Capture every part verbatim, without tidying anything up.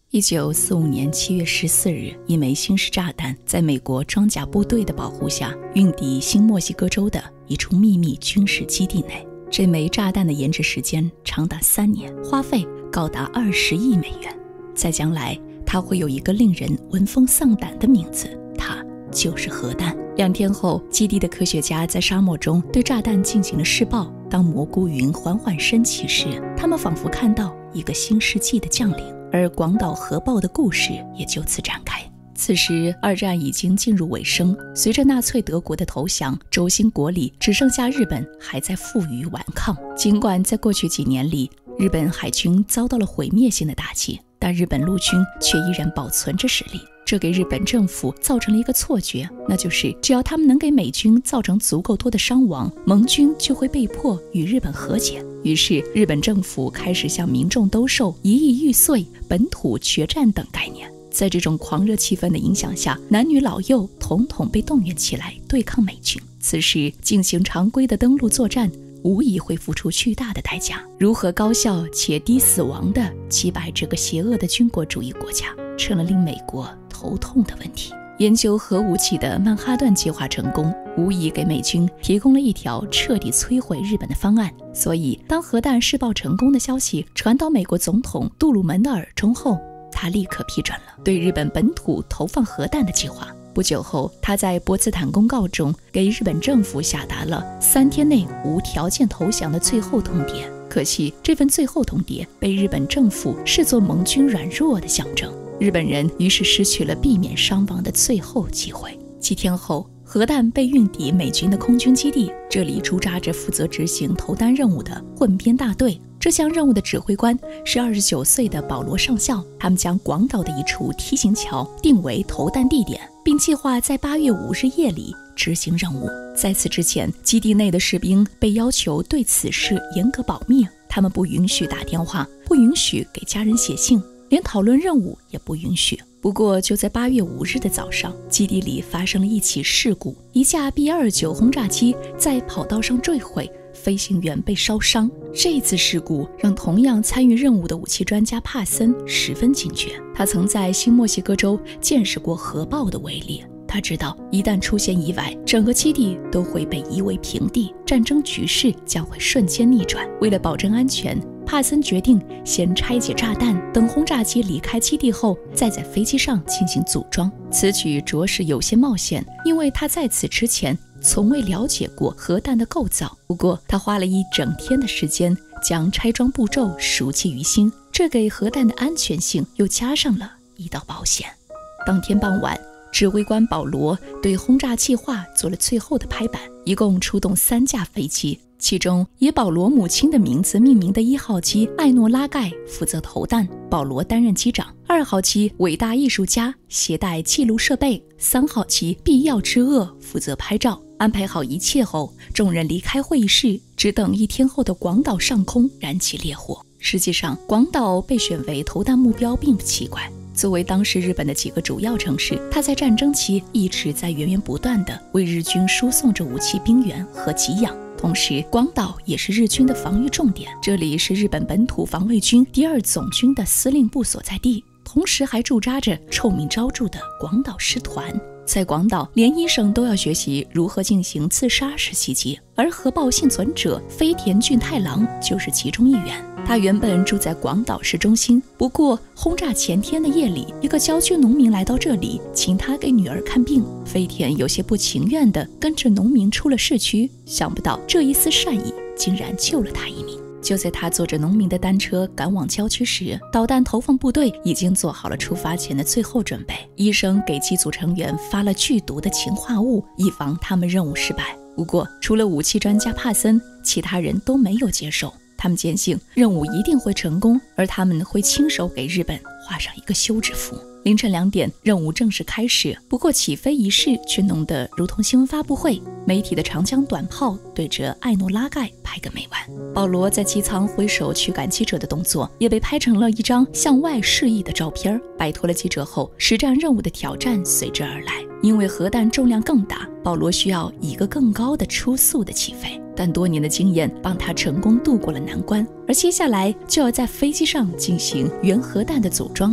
一九四五年七月十四日，一枚新式炸弹在美国装甲部队的保护下运抵新墨西哥州的一处秘密军事基地内。这枚炸弹的研制时间长达三年，花费高达二十亿美元。在将来，它会有一个令人闻风丧胆的名字，它就是核弹。两天后，基地的科学家在沙漠中对炸弹进行了试爆。当蘑菇云缓缓升起时，他们仿佛看到一个新世纪的降临。而广岛核爆的故事也就此展开。此时，二战已经进入尾声，随着纳粹德国的投降，轴心国里只剩下日本还在负隅顽抗。尽管在过去几年里，日本海军遭到了毁灭性的打击，但日本陆军却依然保存着实力。这给日本政府造成了一个错觉，那就是只要他们能给美军造成足够多的伤亡，盟军就会被迫与日本和解。于是日本政府开始向民众兜售一亿玉碎、本土决战等概念。在这种狂热气氛的影响下，男女老幼统统被动员起来对抗美军。此时进行常规的登陆作战无疑会付出巨大的代价。如何高效且低死亡地击败这个邪恶的军国主义国家，成了令美国头痛的问题。研究核武器的曼哈顿计划成功，无疑给美军提供了一条彻底摧毁日本的方案。所以当核弹试爆成功的消息传到美国总统杜鲁门的耳中后，他立刻批准了对日本本土投放核弹的计划。不久后，他在波茨坦公告中给日本政府下达了三天内无条件投降的最后通牒。可惜这份最后通牒被日本政府视作盟军软弱的象征，日本人于是失去了避免伤亡的最后机会。几天后，核弹被运抵美军的空军基地，这里驻扎着负责执行投弹任务的混编大队。这项任务的指挥官是二十九岁的保罗上校，他们将广岛的一处梯形桥定为投弹地点，并计划在八月五日夜里执行任务。在此之前，基地内的士兵被要求对此事严格保密，他们不允许打电话，不允许给家人写信，连讨论任务也不允许。不过就在八月五日的早上，基地里发生了一起事故，一架 B 二十九 轰炸机在跑道上坠毁，飞行员被烧伤。这次事故让同样参与任务的武器专家帕森十分警觉，他曾在新墨西哥州见识过核爆的威力。他知道一旦出现意外，整个基地都会被夷为平地，战争局势将会瞬间逆转。为了保证安全，帕森决定先拆解炸弹，等轰炸机离开基地后，再在飞机上进行组装。此举着实有些冒险，因为他在此之前从未了解过核弹的构造。不过他花了一整天的时间将拆装步骤熟记于心，这给核弹的安全性又加上了一道保险。当天傍晚，指挥官保罗对轰炸计划做了最后的拍板，一共出动三架飞机，其中以保罗母亲的名字命名的一号机艾诺拉盖负责投弹，保罗担任机长；二号机伟大艺术家携带记录设备；三号机必要之恶负责拍照。安排好一切后，众人离开会议室，只等一天后的广岛上空燃起烈火。实际上，广岛被选为投弹目标并不奇怪。作为当时日本的几个主要城市，它在战争期一直在源源不断地为日军输送着武器兵员和给养。同时，广岛也是日军的防御重点，这里是日本本土防卫军第二总军的司令部所在地，同时还驻扎着臭名昭著的广岛师团。在广岛，连医生都要学习如何进行刺杀式袭击，而核爆幸存者飞田俊太郎就是其中一员。他原本住在广岛市中心，不过轰炸前天的夜里，一个郊区农民来到这里，请他给女儿看病。飞田有些不情愿地跟着农民出了市区，想不到这一丝善意竟然救了他一命。就在他坐着农民的单车赶往郊区时，导弹投放部队已经做好了出发前的最后准备。医生给机组成员发了剧毒的氰化物，以防他们任务失败。不过除了武器专家帕森，其他人都没有接受。他们坚信任务一定会成功，而他们会亲手给日本画上一个休止符。凌晨两点，任务正式开始。不过起飞仪式却弄得如同新闻发布会，媒体的长枪短炮对着艾诺拉盖拍个没完。保罗在机舱挥手驱赶记者的动作也被拍成了一张向外示意的照片。摆脱了记者后，实战任务的挑战随之而来。因为核弹重量更大，保罗需要一个更高的初速的起飞，但多年的经验帮他成功度过了难关。而接下来就要在飞机上进行原核弹的组装了。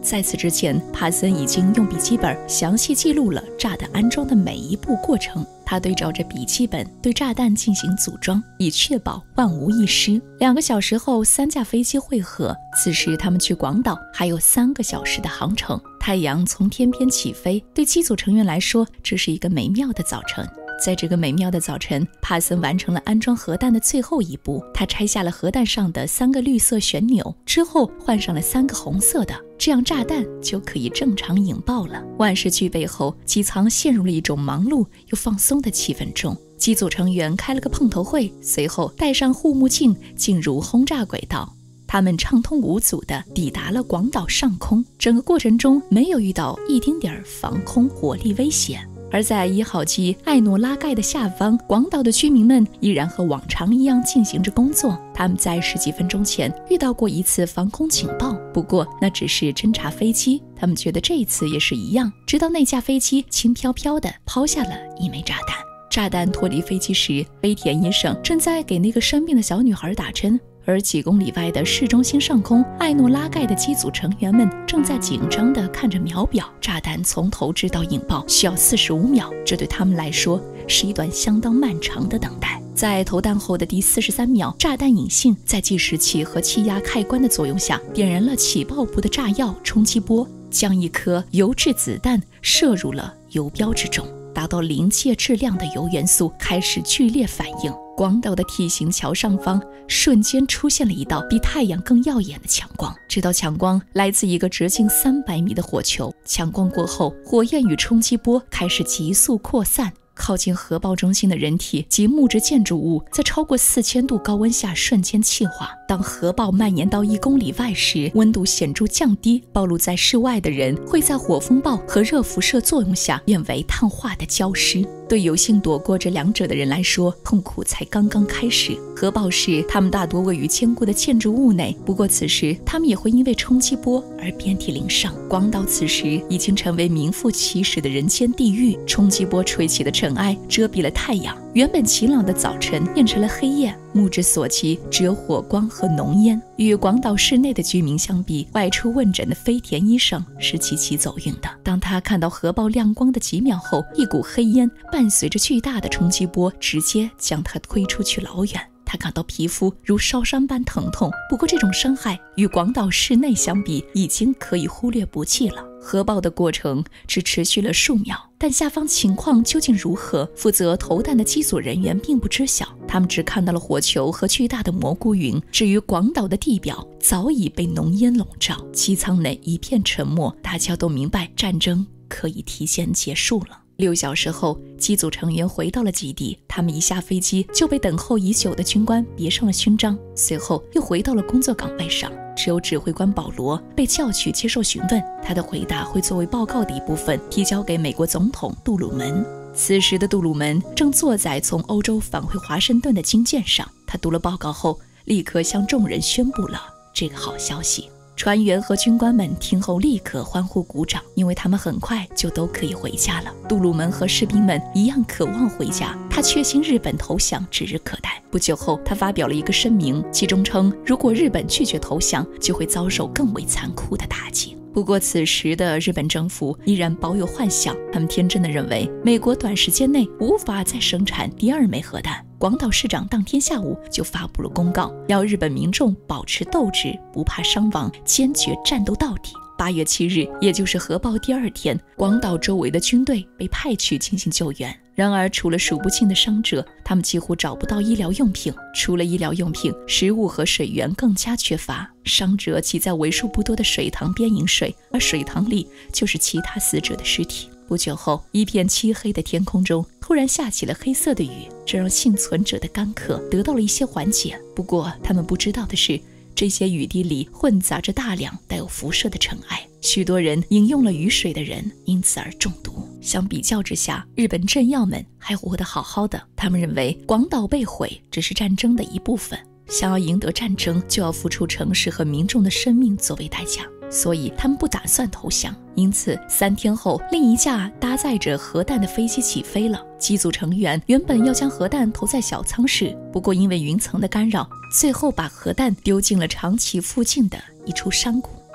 在此之前，帕森已经用笔记本详细记录了炸弹安装的每一步过程。他对照着笔记本对炸弹进行组装，以确保万无一失。两个小时后，三架飞机汇合。此时他们去广岛还有三个小时的航程。太阳从天边起飞，对机组成员来说，这是一个美妙的早晨。在这个美妙的早晨，帕森完成了安装核弹的最后一步。他拆下了核弹上的三个绿色旋钮，之后换上了三个红色的，这样炸弹就可以正常引爆了。万事俱备后，机舱陷入了一种忙碌又放松的气氛中。机组成员开了个碰头会，随后戴上护目镜进入轰炸轨道。他们畅通无阻地抵达了广岛上空，整个过程中没有遇到一丁点儿防空火力危险。而在一号机艾诺拉盖的下方，广岛的居民们依然和往常一样进行着工作。他们在十几分钟前遇到过一次防空警报，不过那只是侦察飞机，他们觉得这一次也是一样，直到那架飞机轻飘飘地抛下了一枚炸弹。炸弹脱离飞机时，飞田医生正在给那个生病的小女孩打针，而几公里外的市中心上空，艾诺拉盖的机组成员们正在紧张地看着秒表。炸弹从投掷到引爆需要四十五秒，这对他们来说是一段相当漫长的等待。在投弹后的第四十三秒，炸弹引信在计时器和气压开关的作用下，点燃了起爆部的炸药冲击波，将一颗铀质子弹射入了油标之中。达到临界质量的铀元素开始剧烈反应。广岛的 T 型桥上方瞬间出现了一道比太阳更耀眼的强光，这道强光来自一个直径三百米的火球。强光过后，火焰与冲击波开始急速扩散。靠近核爆中心的人体及木质建筑物在超过四千度高温下瞬间气化。当核爆蔓延到一公里外时，温度显著降低，暴露在室外的人会在火风暴和热辐射作用下变为碳化的焦尸。对有幸躲过这两者的人来说，痛苦才刚刚开始。核爆时，他们大多位于坚固的建筑物内，不过此时他们也会因为冲击波而遍体鳞伤。广岛此时已经成为名副其实的人间地狱，冲击波吹起的尘埃遮蔽了太阳，原本晴朗的早晨变成了黑夜，目之所及只有火光和浓烟。与广岛市内的居民相比，外出问诊的飞田医生是极其走运的。当他看到核爆亮光的几秒后，一股黑烟伴随着巨大的冲击波直接将他推出去老远。他感到皮肤如烧伤般疼痛，不过这种伤害与广岛市内相比已经可以忽略不计了。核爆的过程只持续了数秒，但下方情况究竟如何，负责投弹的机组人员并不知晓。他们只看到了火球和巨大的蘑菇云，至于广岛的地表早已被浓烟笼罩。机舱内一片沉默，大家都明白战争可以提前结束了。六小时后，机组成员回到了基地，他们一下飞机就被等候已久的军官别上了勋章，随后又回到了工作岗位上。只有指挥官保罗被叫去接受询问，他的回答会作为报告的一部分提交给美国总统杜鲁门。此时的杜鲁门正坐在从欧洲返回华盛顿的军舰上，他读了报告后立刻向众人宣布了这个好消息。船员和军官们听后立刻欢呼鼓掌，因为他们很快就都可以回家了。杜鲁门和士兵们一样渴望回家，他确信日本投降指日可待。不久后，他发表了一个声明，其中称如果日本拒绝投降，就会遭受更为残酷的打击。不过此时的日本政府依然保有幻想，他们天真的认为美国短时间内无法再生产第二枚核弹。广岛市长当天下午就发布了公告，要日本民众保持斗志，不怕伤亡，坚决战斗到底。八月七日，也就是核爆第二天，广岛周围的军队被派去进行救援。然而，除了数不清的伤者，他们几乎找不到医疗用品。除了医疗用品，食物和水源更加缺乏。伤者挤在为数不多的水塘边饮水，而水塘里就是其他死者的尸体。不久后，一片漆黑的天空中突然下起了黑色的雨，这让幸存者的干渴得到了一些缓解。不过，他们不知道的是，这些雨滴里混杂着大量带有辐射的尘埃，许多人饮用了雨水的人因此而中毒。相比较之下，日本政要们还活得好好的，他们认为广岛被毁只是战争的一部分，想要赢得战争就要付出城市和民众的生命作为代价，所以他们不打算投降。因此三天后，另一架搭载着核弹的飞机起飞了。机组成员原本要将核弹投在小舱室，不过因为云层的干扰，最后把核弹丢进了长崎附近的一处山谷。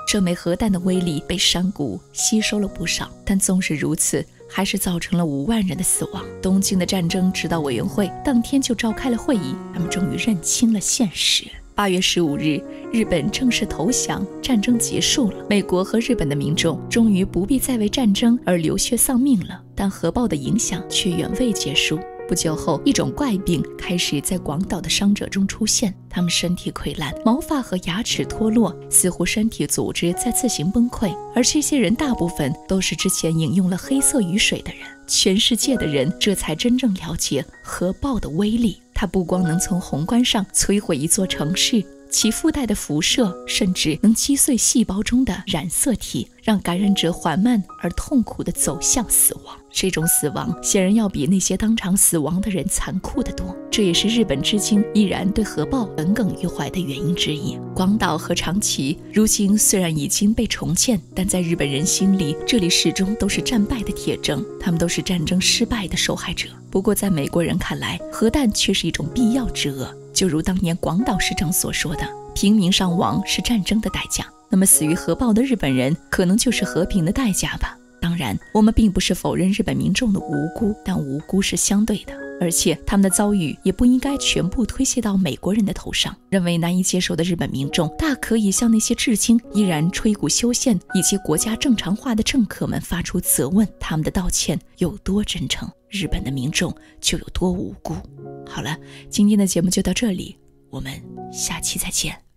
这枚核弹的威力被山谷吸收了不少，但纵使如此，还是造成了五万人的死亡。东京的战争指导委员会当天就召开了会议，他们终于认清了现实。八月十五日，日本正式投降，战争结束了。美国和日本的民众终于不必再为战争而流血丧命了。但核爆的影响却远未结束。不久后，一种怪病开始在广岛的伤者中出现，他们身体溃烂，毛发和牙齿脱落，似乎身体组织在自行崩溃。而这些人大部分都是之前饮用了黑色雨水的人。全世界的人这才真正了解核爆的威力。它不光能从宏观上摧毁一座城市，其附带的辐射甚至能击碎细胞中的染色体，让感染者缓慢而痛苦地走向死亡。这种死亡显然要比那些当场死亡的人残酷得多，这也是日本至今依然对核爆耿耿于怀的原因之一。广岛和长崎如今虽然已经被重建，但在日本人心里，这里始终都是战败的铁证，他们都是战争失败的受害者。不过在美国人看来，核弹却是一种必要之恶，就如当年广岛市长所说的，平民伤亡是战争的代价，那么死于核爆的日本人可能就是和平的代价吧。当然，我们并不是否认日本民众的无辜，但无辜是相对的，而且他们的遭遇也不应该全部推卸到美国人的头上。认为难以接受的日本民众大可以向那些至今依然吹鼓修宪以及国家正常化的政客们发出责问，他们的道歉有多真诚，日本的民众就有多无辜。好了，今天的节目就到这里，我们下期再见。